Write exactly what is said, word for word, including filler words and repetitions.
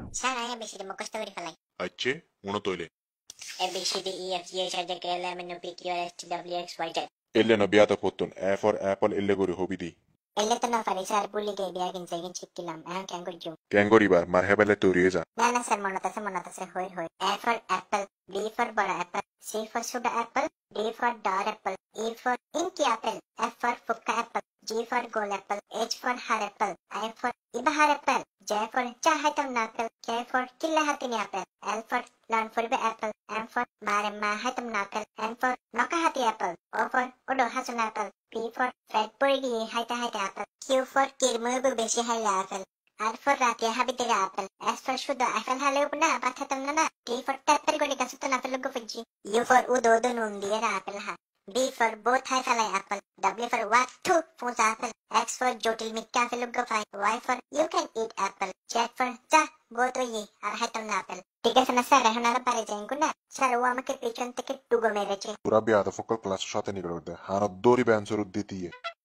Sir আমি বেশি মুখস্থ করে ফেলাই। আচ্ছা মনে তৈলে A B C D E F G H I J K L M N O P Q R S T W X Y Z. এলে না বিয়াতা পত্তন এ ফর অ্যাপল এলে করে হবি দি এলে তো না পারি স্যার, ভুলে গিয়ে বিয়া কিনছে কিন শিখছিলাম, এখন কেন করছো? ক্যাঙ্গরিবার মার হেবেলে তৈরি যা না না স্যার, মনে আছে মনে আছে, হই হই। A for apple, B for বড় অ্যাপল, সি ফর ছোট অ্যাপল, ডি ফর ডর অ্যাপল, ই ফর ইনকি অ্যাপল, এফ ফর ফুক্কা অ্যাপল, জি ফর গোল অ্যাপল, এইচ ফর হার অ্যাপল, আই ফর ইবাহার অ্যাপল, জে ফর চাহাইতাম না অ্যাপল, কে ফর কিল্লা হাতিনি অ্যাপল, এল ফর লর্ন ফরবে অ্যাপল, এম ফর মারে মা হাইতাম না অ্যাপল, এন ফর নকা হাতি অ্যাপল, ও ফর ওডো হাসুন অ্যাপল, পি ফর ফ্রেড পড়ে গিয়ে হাইতা হাইতা অ্যাপল, কিউ ফর কিরমুবু বেশি হাইলা অ্যাপল, আর ফর রাতে হাবিতে অ্যাপল, এস ফর শুধু অ্যাপল হালেও না পাঠাতাম না না, টি ফর ট্যাপের গড়ি কাছে তো অ্যাপল লোক ফিজি, ইউ ফর উদো উদো নুন দিয়ে অ্যাপল হা, বি ফর বোথ হাই ফেলাই অ্যাপল, ডব্লিউ ফর ওয়াট টু ফুজ অ্যাপল, এক্স ফর জটিল মিথ্যা অ্যাপল লোক ফাই, Y for you can eat apple, Z for যা গো তো ই আর হাইতাম না অ্যাপল। ঠিক আছে না স্যার, এখন আর পারে যাই না স্যার, ও আমাকে পিছন থেকে টুগো মেরেছে। পুরা বিয়াতা ফকল ক্লাস সাথে নিকল দে হানত দড়ি ব্যান্সর দিতিয়ে